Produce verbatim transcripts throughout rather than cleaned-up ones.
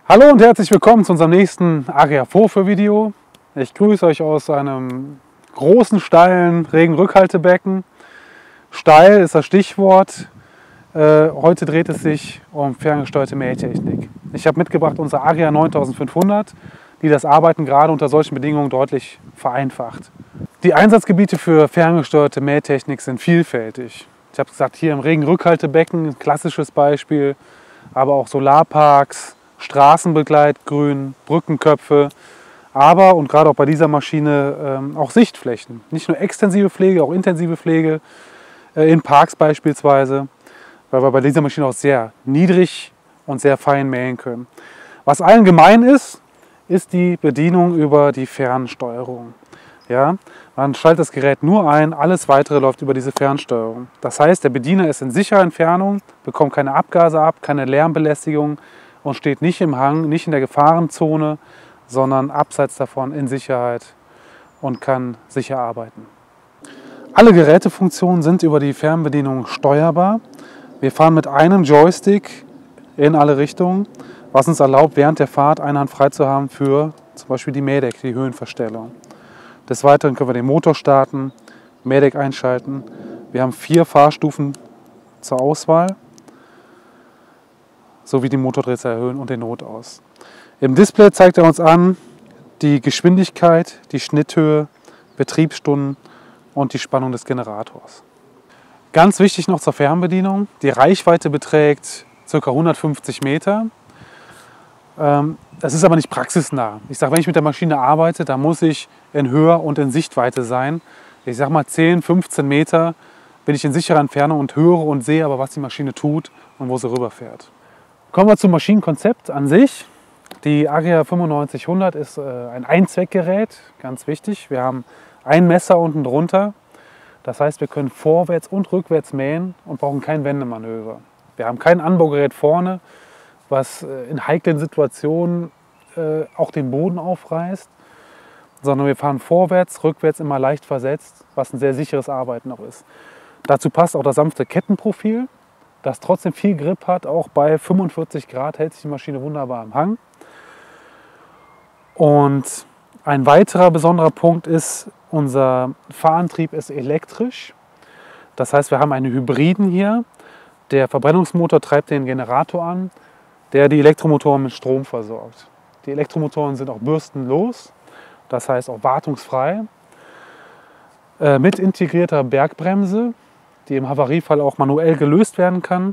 Hallo und herzlich willkommen zu unserem nächsten Agria Vorführvideo. Ich grüße euch aus einem großen, steilen Regenrückhaltebecken. Steil ist das Stichwort. Äh, heute dreht es sich um ferngesteuerte Mähtechnik. Ich habe mitgebracht unsere Agria neuntausendfünfhundert, die das Arbeiten gerade unter solchen Bedingungen deutlich vereinfacht. Die Einsatzgebiete für ferngesteuerte Mähtechnik sind vielfältig. Ich habe gesagt, hier im Regenrückhaltebecken, ein klassisches Beispiel, aber auch Solarparks, Straßenbegleitgrün, Brückenköpfe, aber und gerade auch bei dieser Maschine ähm, auch Sichtflächen. Nicht nur extensive Pflege, auch intensive Pflege äh, in Parks beispielsweise, weil wir bei dieser Maschine auch sehr niedrig und sehr fein mähen können. Was allen gemein ist, ist die Bedienung über die Fernsteuerung. Ja, man schaltet das Gerät nur ein, alles weitere läuft über diese Fernsteuerung. Das heißt, der Bediener ist in sicherer Entfernung, bekommt keine Abgase ab, keine Lärmbelästigung und steht nicht im Hang, nicht in der Gefahrenzone, sondern abseits davon in Sicherheit und kann sicher arbeiten. Alle Gerätefunktionen sind über die Fernbedienung steuerbar. Wir fahren mit einem Joystick in alle Richtungen, was uns erlaubt, während der Fahrt eine Hand frei zu haben für zum Beispiel die Mähdecke, die Höhenverstellung. Des Weiteren können wir den Motor starten, Mähdeck einschalten. Wir haben vier Fahrstufen zur Auswahl, sowie die Motordrehzahl erhöhen und den Notaus. Im Display zeigt er uns an die Geschwindigkeit, die Schnitthöhe, Betriebsstunden und die Spannung des Generators. Ganz wichtig noch zur Fernbedienung, die Reichweite beträgt ca. hundertfünfzig Meter. Das ist aber nicht praxisnah. Ich sage, wenn ich mit der Maschine arbeite, dann muss ich in Höhe und in Sichtweite sein. Ich sage mal zehn, fünfzehn Meter bin ich in sicherer Entfernung und höre und sehe aber, was die Maschine tut und wo sie rüberfährt. Kommen wir zum Maschinenkonzept an sich. Die Agria fünfundneunzig-hundert ist ein Einzweckgerät, ganz wichtig. Wir haben ein Messer unten drunter. Das heißt, wir können vorwärts und rückwärts mähen und brauchen kein Wendemanöver. Wir haben kein Anbaugerät vorne, was in heiklen Situationen äh, auch den Boden aufreißt, sondern wir fahren vorwärts, rückwärts immer leicht versetzt, was ein sehr sicheres Arbeiten auch ist. Dazu passt auch das sanfte Kettenprofil, das trotzdem viel Grip hat. Auch bei fünfundvierzig Grad hält sich die Maschine wunderbar am Hang. Und ein weiterer besonderer Punkt ist, unser Fahrantrieb ist elektrisch. Das heißt, wir haben einen Hybriden hier. Der Verbrennungsmotor treibt den Generator an, der die Elektromotoren mit Strom versorgt. Die Elektromotoren sind auch bürstenlos, das heißt auch wartungsfrei, äh, mit integrierter Bergbremse, die im Havariefall auch manuell gelöst werden kann.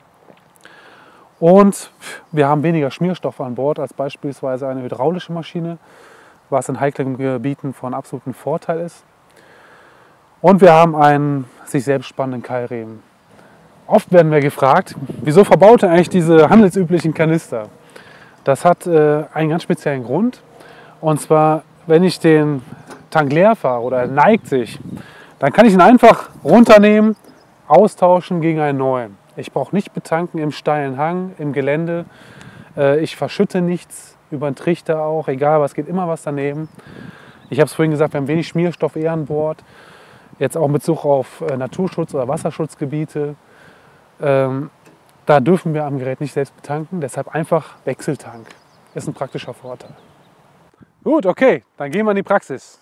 Und wir haben weniger Schmierstoff an Bord als beispielsweise eine hydraulische Maschine, was in heiklen Gebieten von absolutem Vorteil ist. Und wir haben einen sich selbst spannenden Keilriemen. Oft werden wir gefragt, wieso verbaut er eigentlich diese handelsüblichen Kanister? Das hat äh, einen ganz speziellen Grund. Und zwar, wenn ich den Tank leer fahre oder er neigt sich, dann kann ich ihn einfach runternehmen, austauschen gegen einen neuen. Ich brauche nicht betanken im steilen Hang, im Gelände. Äh, ich verschütte nichts über den Trichter auch, egal was, geht immer was daneben. Ich habe es vorhin gesagt, wir haben wenig Schmierstoff eher an Bord. Jetzt auch in Bezug auf äh, Naturschutz- oder Wasserschutzgebiete. Ähm, da dürfen wir am Gerät nicht selbst betanken, deshalb einfach Wechseltank. Ist ein praktischer Vorteil. Gut, okay, dann gehen wir in die Praxis.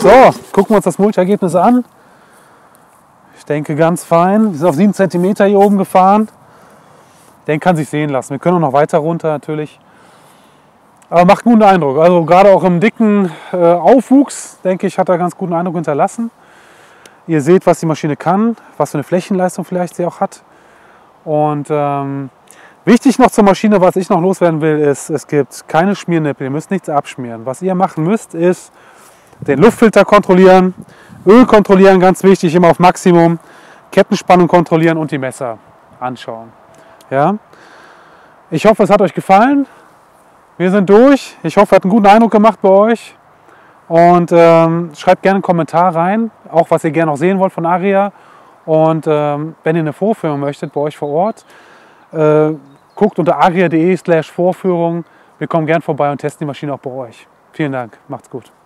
So, gucken wir uns das Mulchergebnis an. Ich denke ganz fein. Wir sind auf sieben Zentimeter hier oben gefahren. Den kann sich sehen lassen. Wir können auch noch weiter runter natürlich. Aber macht einen guten Eindruck. Also gerade auch im dicken äh, Aufwuchs, denke ich, hat er ganz guten Eindruck hinterlassen. Ihr seht, was die Maschine kann, was für eine Flächenleistung vielleicht sie auch hat. Und ähm, wichtig noch zur Maschine, was ich noch loswerden will, ist, es gibt keine Schmiernippel. Ihr müsst nichts abschmieren. Was ihr machen müsst, ist den Luftfilter kontrollieren, Öl kontrollieren, ganz wichtig, immer auf Maximum, Kettenspannung kontrollieren und die Messer anschauen. Ja? Ich hoffe, es hat euch gefallen. Wir sind durch. Ich hoffe, es hat einen guten Eindruck gemacht bei euch. Und ähm, schreibt gerne einen Kommentar rein, auch was ihr gerne noch sehen wollt von Aria. Und ähm, wenn ihr eine Vorführung möchtet bei euch vor Ort, äh, guckt unter aria punkt de slash Vorführung. Wir kommen gern vorbei und testen die Maschine auch bei euch. Vielen Dank. Macht's gut.